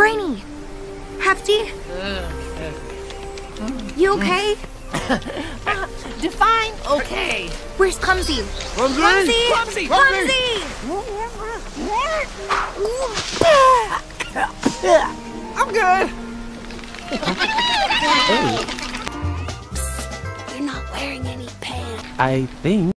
Brainy! Hefty? You okay? Define okay. Where's Clumsy? Clumsy! Clumsy! Clumsy! I'm good. You're not wearing any pants. I think.